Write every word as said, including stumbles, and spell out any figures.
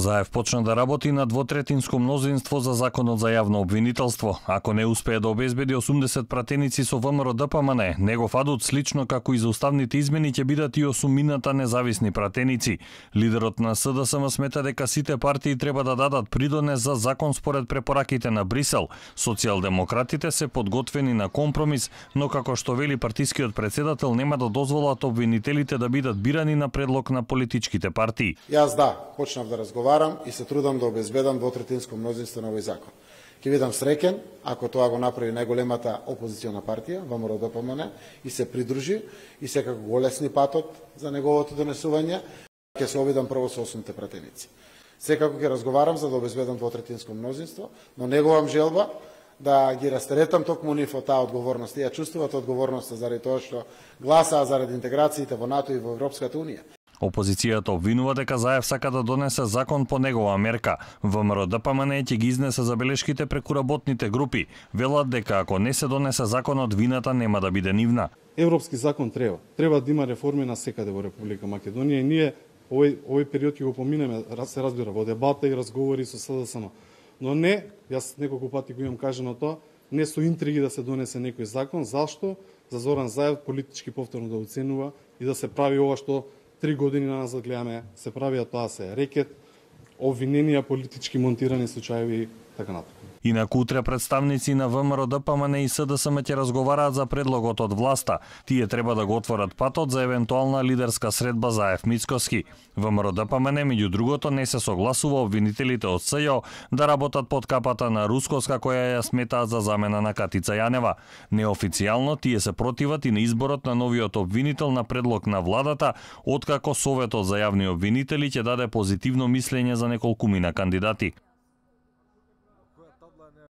Заев почна да работи на двотретинско мнозинство за законот за јавно обвинителство. Ако не успее да обезбеди осумдесет пратеници со ВМРО Д П М Н, негов адут слично како и за уставните измени ќе бидат и осумината независни пратеници. Лидерот на С Д С М смета дека сите партии треба да дадат придонес за закон според препораките на Брисел. Социјалдемократите се подготвени на компромис, но како што вели партискиот председател нема да дозволат обвинителите да бидат бирани на предлог на политичките партии. Јас да, почнав да разговарам и се трудам да обезбедам двотретинско мнозинство на овој закон. Ќе бидам среќен ако тоа го направи најголемата опозициона партија, ВМРО Д П М Н, и се придружи и секако го олесни патот за неговото донесување. Ќе се обидам прво со осумте пратеници. Секако ќе разговарам за да обезбедам двотретинско мнозинство, но неговам желба да ги растеретам токму нив од таа одговорност. Ја чувствуваат одговорноста заради тоа што гласаа заради интеграциите во НАТО и во Европската Унија. Опозицијата обвинува дека Заев сака да донесе закон по негова мерка. ВМРО Д П М Н ќе ги изнесе забелешките преку работните групи. Велат дека ако не се донесе законот, вината нема да биде нивна. Европски закон треба. Треба да има реформи на секаде во Република Македонија и ние овој овој период ќе го поминеме, се разбира, во дебата и разговори со С Д С М. Но не, јас неколку пати го имам кажано тоа, не со интриги да се донесе некој закон. Зашто? За Зоран Заев политички повторно да оценува и да се прави ова што три години на назад гледаме, се прави, а тоа се рекет, обвиненија, политички монтирани случаеви, така натаму. Инаку утре представници на ВМРО Д П М Н и С Д С М ќе разговараат за предлогот од власта. Тие треба да го отворат патот за евентуална лидерска средба Заев Мицкоски. ВМРО Д П М Н меѓу другото не се согласува обвинителите од С Ј О да работат под капата на Рускоска, која ја сметаат за замена на Катица Јанева. Неофицијално тие се противат и на изборот на новиот обвинител на предлог на владата, откако Советот за јавни обвинители ќе даде позитивно мислење за неколкумина кандидати.